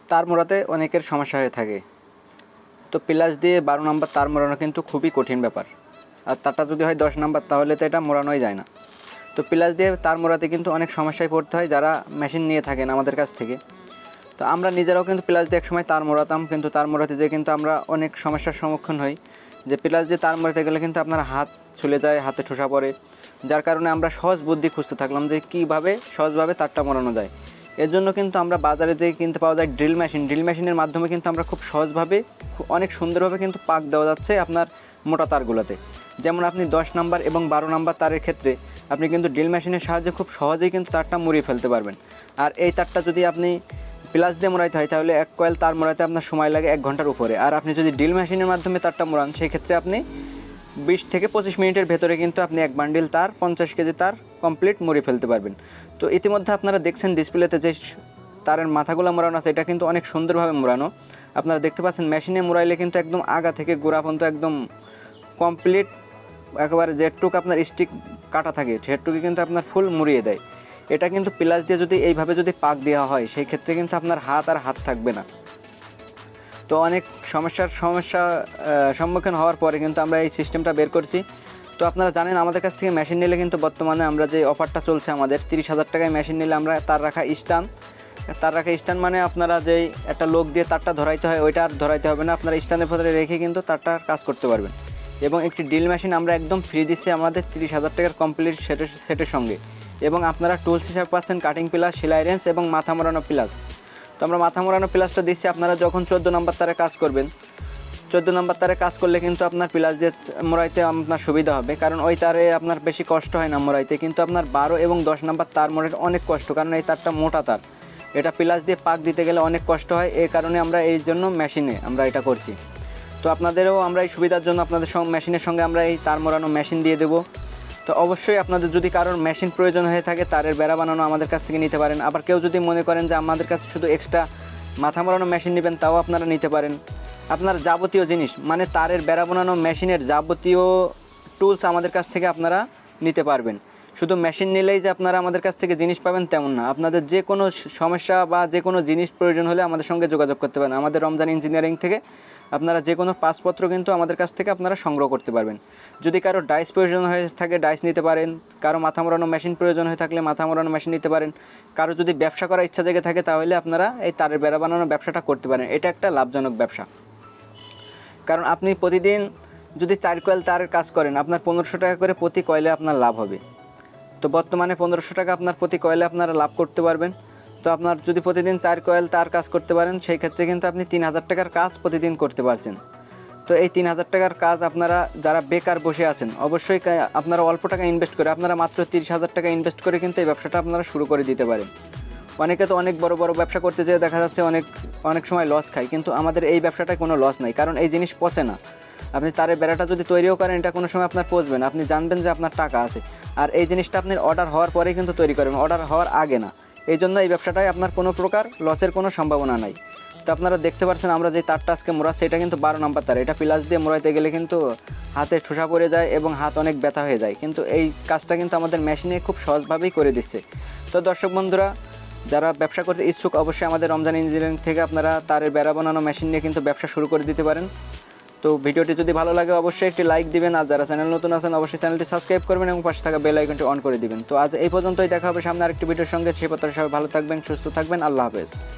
তার মোড়াতে অনেকের সমস্যা হয়ে থাকে। তো প্লাস দিয়ে 12 নম্বর তার মোড়ানো কিন্তু খুবই কঠিন ব্যাপার, আর তারটা যদি হয় 10 নম্বর তাহলে তো এটা মোড়ানোই যায় না। তো প্লাস দিয়ে তার মোড়াতে কিন্তু অনেক সমস্যায় পড়তে হয় যারা মেশিন নিয়ে থাকেন আমাদের কাছ থেকে। তো আমরা নিজেরাও কিন্তু প্লাস দিয়ে একসময় তার মোড়াতাম, কিন্তু তার মোড়াতে যেয়ে কিন্তু আমরা অনেক সমস্যার সম্মুখীন হই। যে প্লাস দিয়ে তার মোড়াতে গেলে কিন্তু আপনার হাত চলে যায়, হাতে ঠোসা পড়ে, যার কারণে আমরা সহজ বুদ্ধি খুঁজতে থাকলাম যে কীভাবে সহজভাবে তারটা মোড়ানো যায়। এর জন্য কিন্তু আমরা বাজারে যেয়ে কিনতে পাওয়া যায় ড্রিল মেশিনের মাধ্যমে কিন্তু আমরা খুব সহজভাবে অনেক সুন্দরভাবে কিন্তু পাক দেওয়া যাচ্ছে আপনার মোটা তারগুলোতে। যেমন আপনি 10 নাম্বার এবং 12 নাম্বার তারের ক্ষেত্রে আপনি কিন্তু ড্রিল মেশিনের সাহায্যে খুব সহজেই কিন্তু তারটা মুড়িয়ে ফেলতে পারবেন। আর এই তারটা যদি আপনি প্লাস দিয়ে মোড়াইতে হয় তাহলে এক কয়েল তার মোড়াইতে আপনার সময় লাগে 1 ঘন্টার উপরে। আর আপনি যদি ড্রিল মেশিনের মাধ্যমে তারটা মোড়ান সেই ক্ষেত্রে আপনি 20 থেকে 25 মিনিটের ভেতরে কিন্তু আপনি 1 বান্ডিল তার 50 কেজি তার কমপ্লিট মুড়িয়ে ফেলতে পারবেন। তো ইতিমধ্যে আপনারা দেখছেন ডিসপ্লেতে যে তারের মাথাগুলো মোড়ানো আছে এটা কিন্তু অনেক সুন্দরভাবে মোড়ানো। আপনারা দেখতে পাচ্ছেন মেশিনে মোড়াইলে কিন্তু একদম আগা থেকে গোড়া পর্যন্ত একদম কমপ্লিট একেবারে যেটুক আপনার স্টিক কাটা থাকে সেটুকু কিন্তু আপনার ফুল মুড়িয়ে দেয়। এটা কিন্তু প্লাস দিয়ে যদি এইভাবে যদি পাক দেওয়া হয় সেই ক্ষেত্রে কিন্তু আপনার হাত থাকবে না। তো অনেক সমস্যার সম্মুখীন হওয়ার পরে কিন্তু আমরা এই সিস্টেমটা বের করছি। তো আপনারা জানেন আমাদের কাছ থেকে মেশিন নিলে কিন্তু বর্তমানে আমরা যে অফারটা চলছে আমাদের 30,000 টাকায় মেশিন নিলে আমরা তার রাখা স্ট্যান্ড মানে আপনারা যেই একটা লোক দিয়ে তারটা ধরাইতে হয় ওইটা আর ধরাইতে হবে না, আপনারা স্ট্যান্ডের ভেতরে রেখে কিন্তু তারটার কাজ করতে পারবেন। এবং একটি ড্রিল মেশিন আমরা একদম ফ্রি দিচ্ছি আমাদের 30,000 টাকার কমপ্লিট সেটের সঙ্গে। এবং আপনারা টুলস হিসাবে পাচ্ছেন কাটিং প্লাস, সেলাই রেঞ্জ এবং মাথা মোড়ানো প্লাস। তো আমরা মাথা মোড়ানো প্লাসটা দিচ্ছি আপনারা যখন 14 নম্বর তারে কাজ করবেন। 14 নম্বর তারে কাজ করলে কিন্তু আপনার প্লাস দিয়ে মোড়াইতে আপনার সুবিধা হবে, কারণ ওই তারে আপনার বেশি কষ্ট হয় না মোড়াইতে। কিন্তু আপনার 12 এবং 10 নম্বর তার মোড়াইতে অনেক কষ্ট, কারণ এই তারটা মোটা তার, এটা প্লাস দিয়ে পাক দিতে গেলে অনেক কষ্ট হয়। এই কারণে আমরা এই জন্য মেশিনে আমরা এটা করছি। তো আপনাদেরও আমরা এই সুবিধার জন্য আপনাদের মেশিনের সঙ্গে আমরা এই তার মোড়ানো মেশিন দিয়ে দেবো। তো অবশ্যই আপনাদের যদি কারোর মেশিন প্রয়োজন হয়ে থাকে তারের বেড়া বানানো আমাদের কাছ থেকে নিতে পারেন। আবার কেউ যদি মনে করেন যে আমাদের কাছে শুধু এক্সট্রা মাথা মোড়ানো মেশিন নেবেন তাও আপনারা নিতে পারেন। আপনার যাবতীয় জিনিস মানে তারের বেড়া বানানো মেশিনের যাবতীয় টুলস আমাদের কাছ থেকে আপনারা নিতে পারবেন। শুধু মেশিন নিলেই যে আপনারা আমাদের কাছ থেকে জিনিস পাবেন তেমন না, আপনাদের যে কোনো সমস্যা বা যে কোনো জিনিস প্রয়োজন হলে আমাদের সঙ্গে যোগাযোগ করতে পারেন। আমাদের রমজান ইঞ্জিনিয়ারিং থেকে আপনারা যে কোনো পাসপত্র কিন্তু আমাদের কাছ থেকে আপনারা সংগ্রহ করতে পারবেন। যদি কারো ডাইস প্রয়োজন হয়ে থাকে ডাইস নিতে পারেন, কারো মাথা মোড়ানো মেশিন প্রয়োজন হয়ে থাকলে মাথা মোড়ানো মেশিন নিতে পারেন, কারো যদি ব্যবসা করার ইচ্ছা জেগে থাকে তাহলে আপনারা এই তারের বেড়া বানানো ব্যবসাটা করতে পারেন। এটা একটা লাভজনক ব্যবসা, কারণ আপনি প্রতিদিন যদি 4 কয়েল তারের কাজ করেন আপনার 1500 টাকা করে প্রতি কয়েলে আপনার লাভ হবে। তো বর্তমানে 1500 টাকা আপনার প্রতি কয়েলে আপনারা লাভ করতে পারবেন। তো আপনার যদি প্রতিদিন 4 কয়েল তার কাজ করতে পারেন সেই ক্ষেত্রে কিন্তু আপনি 3000 টাকার কাজ প্রতিদিন করতে পারছেন। তো এই 3000 টাকার কাজ আপনারা যারা বেকার বসে আছেন অবশ্যই আপনারা অল্প টাকা ইনভেস্ট করে আপনারা মাত্র 30,000 টাকা ইনভেস্ট করে কিন্তু এই ব্যবসাটা আপনারা শুরু করে দিতে পারেন। অনেকে তো অনেক বড় বড় ব্যবসা করতে যেয়ে দেখা যাচ্ছে অনেক সময় লস খায়, কিন্তু আমাদের এই ব্যবসাটায় কোনো লস নাই, কারণ এই জিনিস পচে না। আপনি তারের বেড়াটা যদি তৈরিও করেন এটা কোনো সময় আপনার পচবে না, আপনি জানবেন যে আপনার টাকা আছে। আর এই জিনিসটা আপনি অর্ডার হওয়ার পরেই কিন্তু তৈরি করবেন, অর্ডার হওয়ার আগে না। এই জন্য এই ব্যবসাটায় আপনার কোনো প্রকার লসের কোনো সম্ভাবনা নাই। তো আপনারা দেখতে পাচ্ছেন আমরা যে তারটা আজকে মোড়াচ্ছি এটা কিন্তু 12 নম্বর তার। এটা প্লাস দিয়ে মোড়াইতে গেলে কিন্তু হাতে ঠোসা পড়ে যায় এবং হাত অনেক ব্যথা হয়ে যায়, কিন্তু এই কাজটা কিন্তু আমাদের মেশিনে খুব সহজভাবেই করে দিচ্ছে। তো দর্শক বন্ধুরা যারা ব্যবসা করতে ইচ্ছুক অবশ্যই আমাদের রমজান ইঞ্জিনিয়ারিং থেকে আপনারা তারের বেড়া বানানো মেশিন নিয়ে কিন্তু ব্যবসা শুরু করে দিতে পারেন। তো ভিডিওটি যদি ভালো লাগে অবশ্যই একটি লাইক দিবেন, আর যারা চ্যানেল নতুন আছেন অবশ্যই চ্যানেলটি সাবস্ক্রাইব করবেন এবং পাশে থাকা বেল আইকনটি অন করে দিবেন। তো আজ এই পর্যন্তই, দেখা হবে সামনে আরেকটি ভিডিওর সঙ্গে। সে পর্যন্ত সবাই ভালো থাকবেন, সুস্থ থাকবেন, আল্লাহ হাফেজ।